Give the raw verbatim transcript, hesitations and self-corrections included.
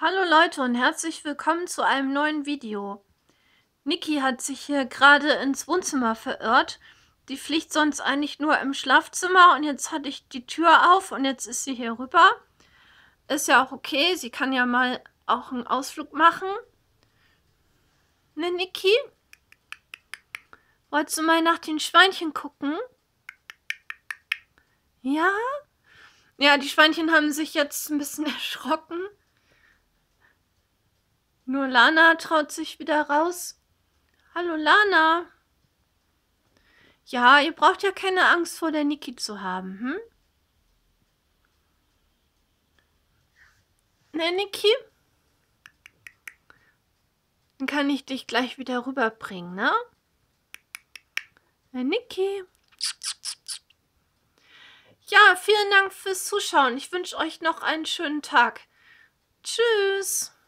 Hallo Leute und herzlich willkommen zu einem neuen Video. Niki hat sich hier gerade ins Wohnzimmer verirrt. Die fliegt sonst eigentlich nur im Schlafzimmer und jetzt hatte ich die Tür auf und jetzt ist sie hier rüber. Ist ja auch okay, sie kann ja mal auch einen Ausflug machen. Ne, Niki? Wolltest du mal nach den Schweinchen gucken? Ja? Ja, die Schweinchen haben sich jetzt ein bisschen erschrocken. Nur Lana traut sich wieder raus. Hallo Lana. Ja, ihr braucht ja keine Angst vor der Niki zu haben, hm? Ne, Niki? Dann kann ich dich gleich wieder rüberbringen, ne? Ne, Niki? Ja, vielen Dank fürs Zuschauen. Ich wünsche euch noch einen schönen Tag. Tschüss.